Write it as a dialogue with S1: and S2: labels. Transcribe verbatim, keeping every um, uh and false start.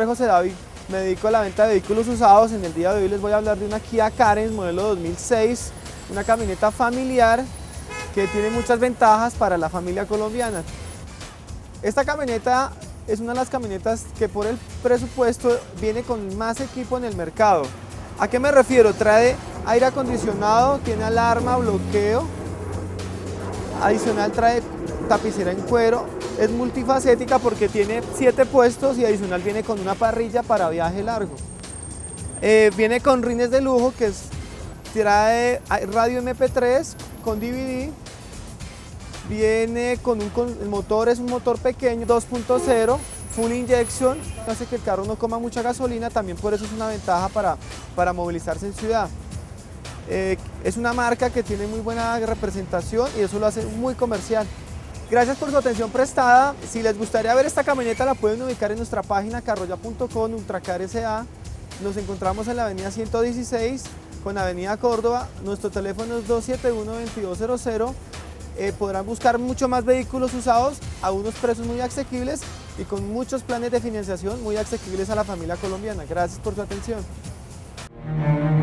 S1: José David, me dedico a la venta de vehículos usados. En el día de hoy les voy a hablar de una Kia Carens modelo dos mil seis, una camioneta familiar que tiene muchas ventajas para la familia colombiana. Esta camioneta es una de las camionetas que por el presupuesto viene con más equipo en el mercado. ¿A qué me refiero? Trae aire acondicionado, tiene alarma, bloqueo, adicional trae tapicera en cuero, es multifacética porque tiene siete puestos y adicional viene con una parrilla para viaje largo. Eh, viene con rines de lujo que es, trae radio eme pe tres con D V D, viene con un con, el motor es un motor pequeño dos punto cero, full injection, hace que el carro no coma mucha gasolina, también por eso es una ventaja para, para movilizarse en ciudad. Eh, es una marca que tiene muy buena representación y eso lo hace muy comercial. Gracias por su atención prestada. Si les gustaría ver esta camioneta la pueden ubicar en nuestra página carroya punto com, Ultracar S A. Nos encontramos en la avenida ciento dieciséis con avenida Córdoba. Nuestro teléfono es dos siete uno, veintidós cero cero. Eh, podrán buscar mucho más vehículos usados a unos precios muy asequibles y con muchos planes de financiación muy asequibles a la familia colombiana. Gracias por su atención.